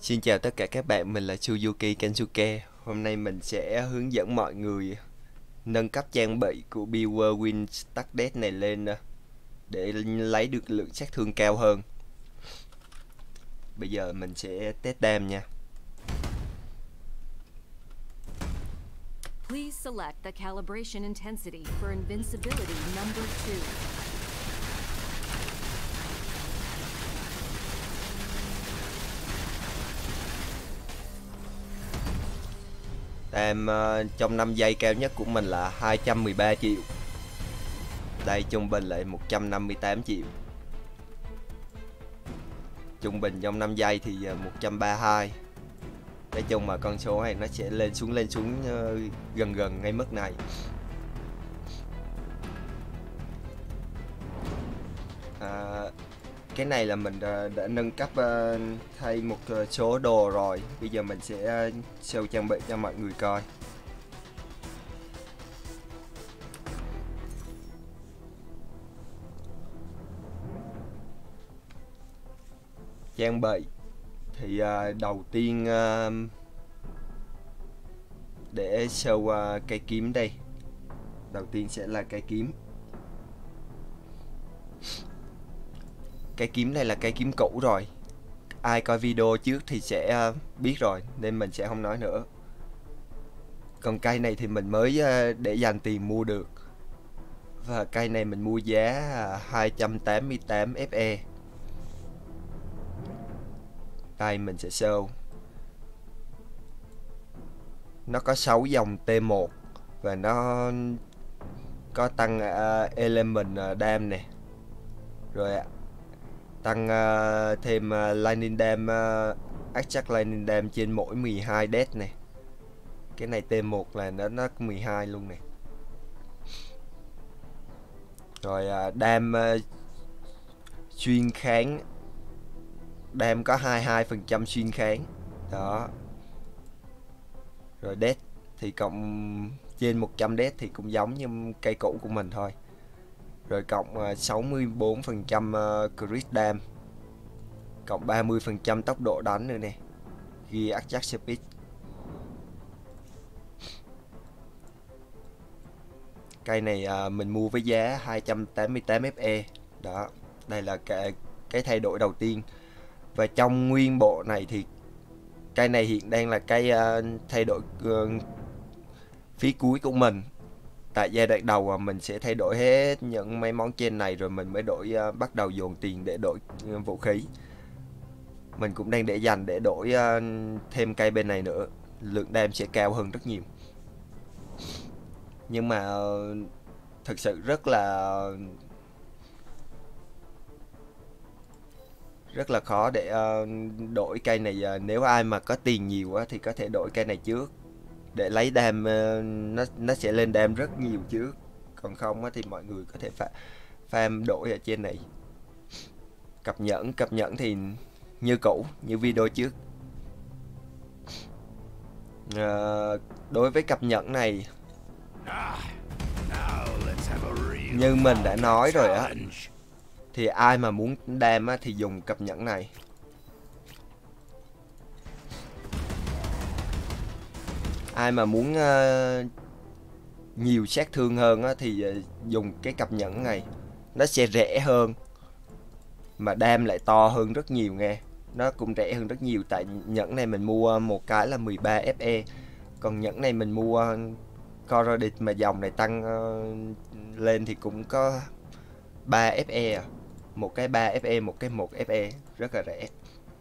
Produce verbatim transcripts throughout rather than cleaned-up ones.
Xin chào tất cả các bạn, mình là Suyuki Kensuke. Hôm nay mình sẽ hướng dẫn mọi người nâng cấp trang bị của Beware Stuckdead này lên để lấy được lượng sát thương cao hơn. Bây giờ mình sẽ test đam nha. Please select the calibration intensity for invincibility number two. Đam uh, trong năm giây cao nhất của mình là hai trăm mười ba triệu. Đây trung bình lại một trăm năm mươi tám triệu. Trung bình trong năm giây thì một trăm ba mươi hai. Nói chung mà con số này nó sẽ lên xuống lên xuống uh, gần gần ngay mức này. À, cái này là mình uh, đã nâng cấp uh, thay một uh, số đồ rồi. Bây giờ mình sẽ uh, show trang bị cho mọi người coi. Trang bị thì uh, đầu tiên uh, để show uh, cây kiếm đây. Đầu tiên sẽ là cây kiếm. Cây kiếm này là cây kiếm cũ rồi. Ai coi video trước thì sẽ uh, biết rồi nên mình sẽ không nói nữa. Còn cây này thì mình mới uh, để dành tiền mua được. Và cây này mình mua giá uh, hai trăm tám mươi tám F E. Đây mình sẽ show. Nó có sáu dòng T một và nó có tăng uh, element uh, dam nè. Rồi tăng uh, thêm uh, lightning dam, uh, exact lightning dam trên mỗi mười hai death này. Cái này T một là nó nó mười hai luôn nè. Rồi uh, dam uh, xuyên kháng. Dam có hai mươi hai phần trăm xuyên kháng. Đó. Rồi death thì cộng trên một trăm death thì cũng giống như cây cũ của mình thôi. Rồi cộng uh, sáu mươi bốn phần trăm uh, crit dam. Cộng ba mươi phần trăm tốc độ đánh nữa nè. Ghi attack speed. Cây này uh, mình mua với giá hai trăm tám mươi tám F E. Đó, đây là cái, cái thay đổi đầu tiên. Và trong nguyên bộ này thì cây này hiện đang là cái uh, thay đổi uh, phí cuối của mình. Tại giai đoạn đầu uh, mình sẽ thay đổi hết những mấy món trên này rồi mình mới đổi uh, bắt đầu dồn tiền để đổi uh, vũ khí. Mình cũng đang để dành để đổi uh, thêm cây bên này nữa. Lượng đam sẽ cao hơn rất nhiều. Nhưng mà uh, thực sự rất là rất là khó để uh, đổi cây này. Uh, nếu ai mà có tiền nhiều uh, thì có thể đổi cây này trước để lấy đam. Uh, nó nó sẽ lên đam rất nhiều trước. Còn không uh, thì mọi người có thể fa farm đổi ở trên này. Cập nhẫn cập nhẫn thì như cũ, như video trước. Uh, đối với cập nhẫn này, như mình đã nói rồi á, thì ai mà muốn đam á, thì dùng cập nhẫn này. Ai mà muốn uh, nhiều sát thương hơn á, thì uh, dùng cái cập nhẫn này. Nó sẽ rẻ hơn mà đam lại to hơn rất nhiều nghe. Nó cũng rẻ hơn rất nhiều. Tại nhẫn này mình mua một cái là mười ba F E. Còn nhẫn này mình mua uh, Corroded mà dòng này tăng uh, lên thì cũng có ba F E à. Một cái ba F E, một cái một F E. Rất là rẻ.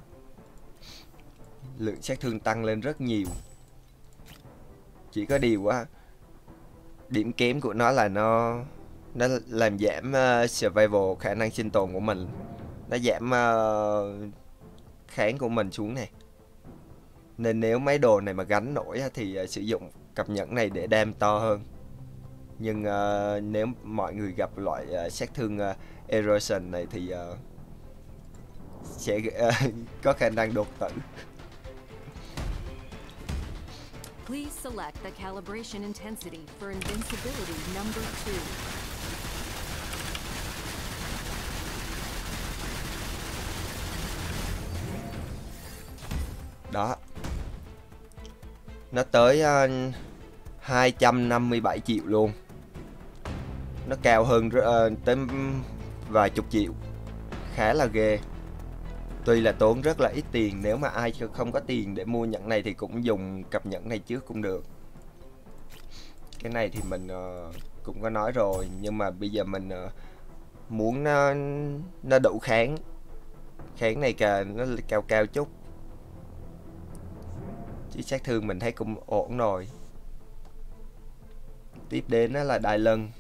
Lượng sát thương tăng lên rất nhiều. Chỉ có điều quá, điểm kém của nó là nó Nó làm giảm uh, survival, khả năng sinh tồn của mình. Nó giảm uh, kháng của mình xuống này. Nên nếu mấy đồ này mà gánh nổi thì uh, sử dụng cặp nhẫn này để đam to hơn. Nhưng uh, nếu mọi người gặp loại uh, sát thương uh, erosion này thì uh, sẽ uh, có khả năng đột tử. Please select the calibration intensity for invincibility number two. Đó. Nó tới uh, hai trăm năm mươi bảy triệu luôn. Nó cao hơn uh, tới vài chục triệu. Khá là ghê. Tuy là tốn rất là ít tiền. Nếu mà ai không có tiền để mua nhẫn này thì cũng dùng cặp nhẫn này trước cũng được. Cái này thì mình uh, cũng có nói rồi. Nhưng mà bây giờ mình uh, muốn nó, nó đủ kháng. Kháng này cả nó cao cao chút. Chứ sát thương mình thấy cũng ổn rồi. Tiếp đến đó là đai lưng.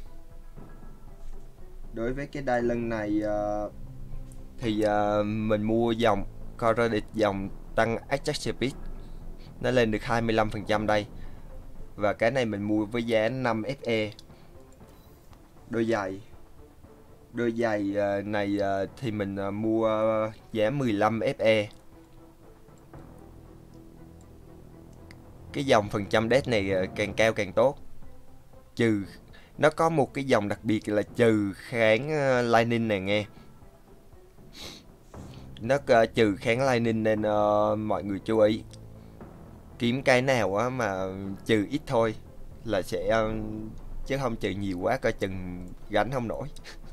Đối với cái đai lưng này uh, thì uh, mình mua dòng Corroded, dòng tăng Attack Speed. Nó lên được hai mươi lăm phần trăm đây. Và cái này mình mua với giá năm ép e. Đôi giày. Đôi giày uh, này uh, thì mình uh, mua uh, giá mười lăm ép e. Cái dòng phần trăm death này uh, càng cao càng tốt. Trừ nó có một cái dòng đặc biệt là trừ kháng uh, lightning này nghe. Nó uh, trừ kháng lightning nên uh, mọi người chú ý. Kiếm cái nào uh, mà trừ ít thôi là sẽ uh, chứ không trừ nhiều quá coi chừng gánh không nổi.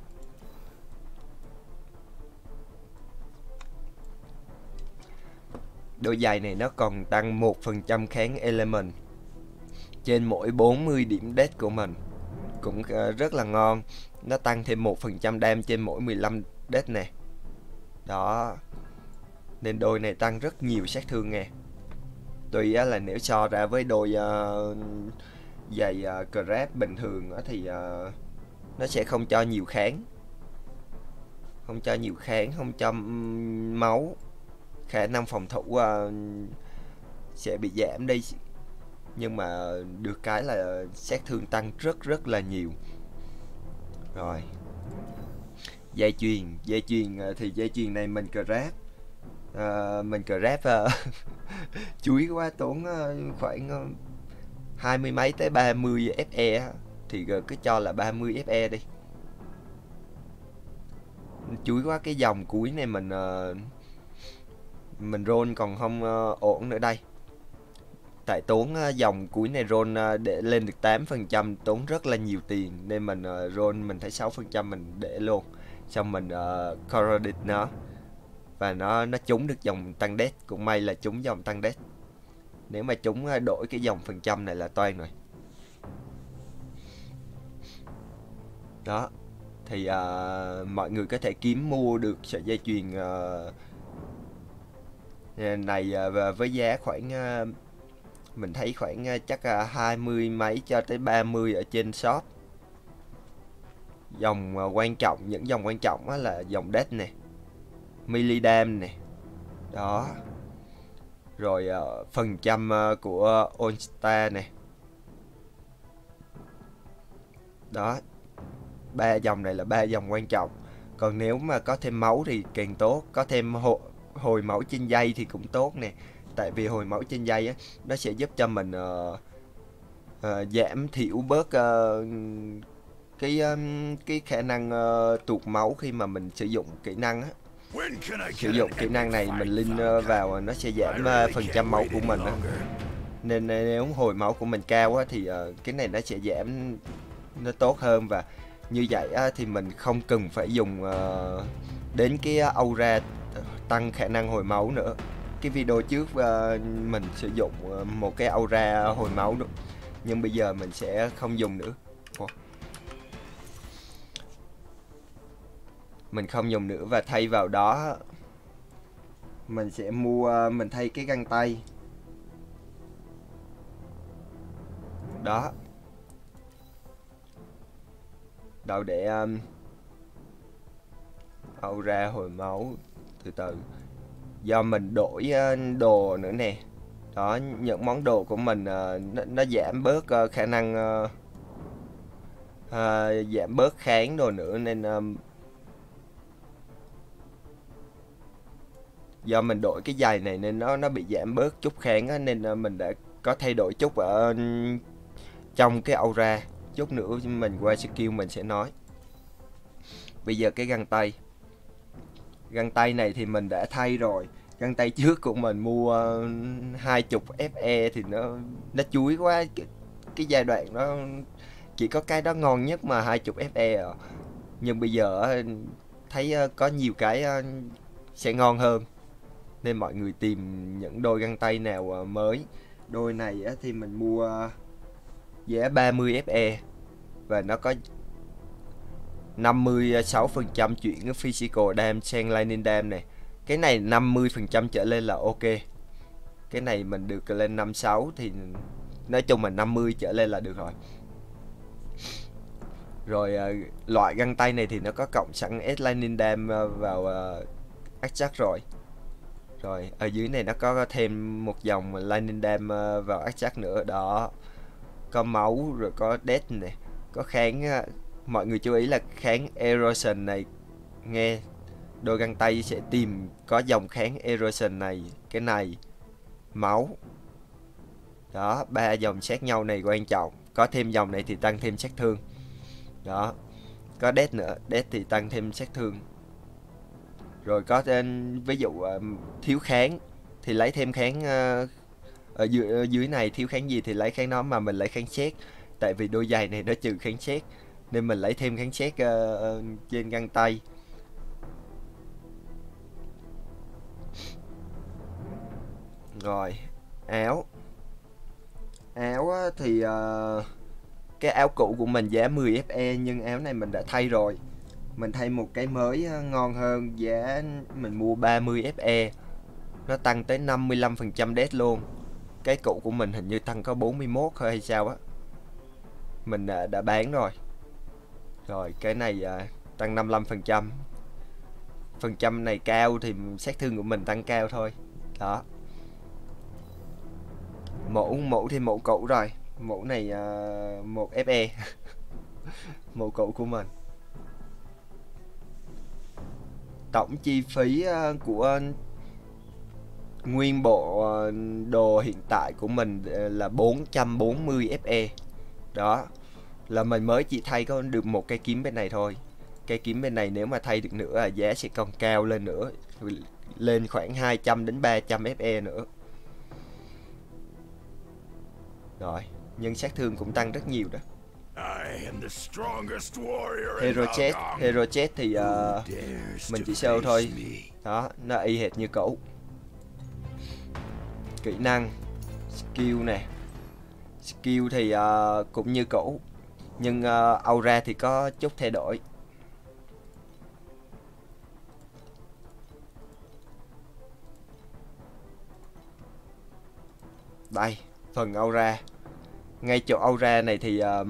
Đôi giày này nó còn tăng một phần trăm kháng element trên mỗi bốn mươi điểm death của mình. Cũng uh, rất là ngon. Nó tăng thêm một phần trăm dam trên mỗi mười lăm death nè. Đó. Nên đôi này tăng rất nhiều sát thương nghe. Tuy uh, là nếu so ra với đôi uh, giày uh, Grab bình thường uh, thì uh, nó sẽ không cho nhiều kháng. Không cho nhiều kháng, không cho um, máu. Khả năng phòng thủ uh, sẽ bị giảm đi. Nhưng mà được cái là sát thương tăng rất rất là nhiều. Rồi. Dây chuyền. Dây chuyền thì dây chuyền này mình Grab. Uh, mình Grab uh, chuối quá, tốn uh, khoảng uh, hai mươi mấy tới ba mươi ép e. Thì cứ cho là ba mươi ép e đi. Chuối quá, cái dòng cuối này mình uh, mình roll còn không uh, ổn nữa đây. Tại tốn uh, dòng cuối này roll uh, để lên được tám phần trăm tốn rất là nhiều tiền. Nên mình uh, roll mình thấy sáu phần trăm mình để luôn. Xong mình uh, Corroded nó. Và nó nó trúng được dòng tăng death. Cũng may là trúng dòng tăng death. Nếu mà chúng uh, đổi cái dòng phần trăm này là toan rồi. Đó. Thì uh, mọi người có thể kiếm mua được sợi dây chuyền uh, này uh, với giá khoảng uh, mình thấy khoảng uh, chắc uh, hai mươi mấy cho tới ba mươi ở trên shop. Dòng uh, quan trọng, những dòng quan trọng uh, là dòng death nè, millidam nè. Đó. Rồi uh, phần trăm uh, của uh, All Star nè. Đó. Ba dòng này là ba dòng quan trọng. Còn nếu mà có thêm máu thì càng tốt. Có thêm hồ, hồi máu trên dây thì cũng tốt nè. Tại vì hồi máu trên dây á, nó sẽ giúp cho mình uh, uh, giảm thiểu bớt uh, cái um, cái khả năng uh, tụt máu khi mà mình sử dụng kỹ năng á. Sử dụng kỹ năng này mình linh uh, vào nó sẽ giảm uh, phần trăm máu của mình á. Nên nếu hồi máu của mình cao á, thì uh, cái này nó sẽ giảm nó tốt hơn. Và như vậy á, thì mình không cần phải dùng uh, đến cái aura tăng khả năng hồi máu nữa. Cái video trước uh, mình sử dụng uh, một cái aura hồi máu nữa. Nhưng bây giờ mình sẽ không dùng nữa. Ủa? Mình không dùng nữa và thay vào đó mình sẽ mua, uh, mình thay cái găng tay. Đó. Đâu để um, aura hồi máu từ từ. Do mình đổi uh, đồ nữa nè. Đó, những món đồ của mình uh, nó, nó giảm bớt uh, khả năng uh, uh, giảm bớt kháng đồ nữa nên um, do mình đổi cái giày này nên nó nó bị giảm bớt chút kháng á, nên uh, mình đã có thay đổi chút ở uh, trong cái aura. Chút nữa mình qua skill mình sẽ nói. Bây giờ cái găng tay. Găng tay này thì mình đã thay rồi. Găng tay trước của mình mua hai chục ép e thì nó nó chuối quá, cái, cái giai đoạn đó chỉ có cái đó ngon nhất mà hai chục ép e à. Nhưng bây giờ thấy có nhiều cái sẽ ngon hơn, nên mọi người tìm những đôi găng tay nào mới. Đôi này thì mình mua giá ba mươi ép e và nó có năm mươi sáu phần trăm chuyển physical dam sang lightning dam này. Cái này năm mươi phần trăm trở lên là ok. Cái này mình được lên năm mươi sáu thì nói chung là năm mươi trở lên là được rồi. Rồi loại găng tay này thì nó có cộng sẵn S lightning dam vào uh, Ajax rồi. Rồi ở dưới này nó có thêm một dòng lightning dam vào Ajax nữa đó. Có máu rồi có death này, có kháng. Mọi người chú ý là kháng erosion này, nghe đôi găng tay sẽ tìm có dòng kháng erosion này, cái này, máu đó. Ba dòng sát nhau này quan trọng. Có thêm dòng này thì tăng thêm sát thương đó. Có death nữa, death thì tăng thêm sát thương. Rồi có tên ví dụ uh, thiếu kháng thì lấy thêm kháng uh, ở dưới, ở dưới này thiếu kháng gì thì lấy kháng đó, mà mình lấy kháng sét. Tại vì đôi giày này nó trừ kháng sét nên mình lấy thêm kháng sét uh, trên găng tay. Rồi áo áo thì uh, cái áo cũ của mình giá mười ép e, nhưng áo này mình đã thay rồi. Mình thay một cái mới ngon hơn, giá mình mua ba mươi ép e, nó tăng tới năm mươi lăm phần trăm death luôn. Cái cũ của mình hình như tăng có bốn mươi mốt hay sao á, mình đã, đã bán rồi. Rồi cái này à, tăng năm mươi lăm phần trăm. Phần trăm này cao thì sát thương của mình tăng cao thôi đó. Mẫu mẫu thì mẫu cũ rồi. Mẫu này uh, một ép e mẫu cũ của mình. Tổng chi phí uh, của nguyên bộ uh, đồ hiện tại của mình uh, là bốn trăm bốn mươi ép e. Đó là mình mới chỉ thay có được một cây kiếm bên này thôi. Cây kiếm bên này nếu mà thay được nữa giá sẽ còn cao lên nữa, lên khoảng hai trăm đến ba trăm ép e nữa. Rồi, nhưng sát thương cũng tăng rất nhiều đó. Hero Chest, Hero Chest thì uh, mình chỉ show thôi. Đó, nó y hệt như cũ. Kỹ năng, skill nè. Skill thì uh, cũng như cũ, nhưng uh, aura thì có chút thay đổi. Đây, phần aura. Ngay chỗ aura này thì uh,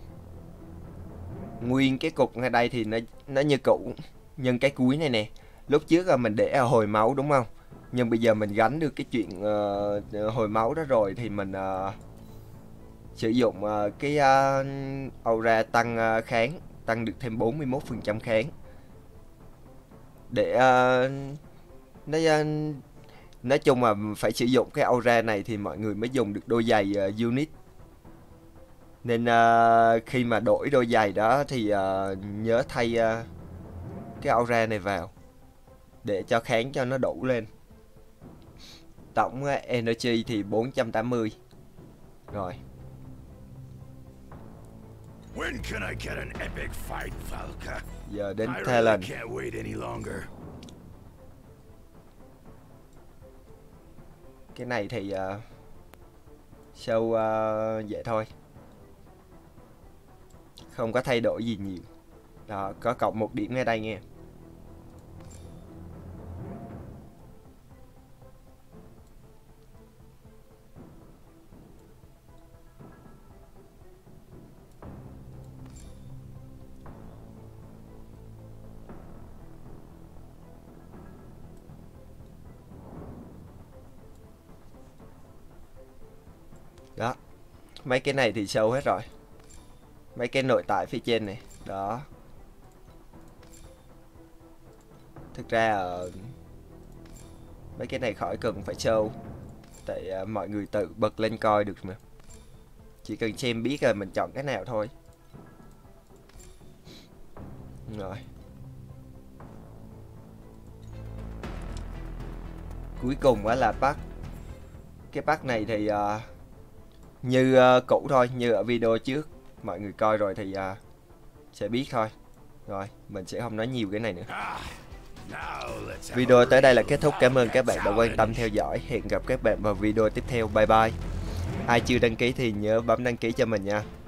nguyên cái cục ngay đây thì nó nó như cũ, nhưng cái cuối này nè, lúc trước là mình để ở hồi máu đúng không, nhưng bây giờ mình gắn được cái chuyện uh, hồi máu đó rồi thì mình uh, sử dụng uh, cái uh, aura tăng uh, kháng, tăng được thêm bốn mươi mốt phần trăm kháng để uh, nó uh, nói chung là phải sử dụng cái aura này thì mọi người mới dùng được đôi giày uh, unit. Nên uh, khi mà đổi đôi giày đó thì uh, nhớ thay uh, cái aura này vào để cho kháng cho nó đủ lên. Tổng uh, energy thì bốn trăm tám mươi. Rồi. When can I get an epic fight, Valka? Giờ đến I talent. really can't wait any longer. Cái này thì uh, show uh, vậy thôi, không có thay đổi gì nhiều. Đó, có cộng một điểm ngay đây nghe. Đó, mấy cái này thì show hết rồi. Mấy cái nội tại phía trên này. Đó. Thực ra uh, mấy cái này khỏi cần phải show, tại uh, mọi người tự bật lên coi được mà. Chỉ cần xem biết là mình chọn cái nào thôi. Rồi. cuối cùng á là pack. Cái pack này thì uh, như uh, cũ thôi, như ở video trước mọi người coi rồi thì uh, sẽ biết thôi. Rồi, mình sẽ không nói nhiều cái này nữa. Video tới đây là kết thúc. Cảm ơn các bạn đã quan tâm theo dõi. Hẹn gặp các bạn vào video tiếp theo. Bye bye. Ai chưa đăng ký thì nhớ bấm đăng ký cho mình nha.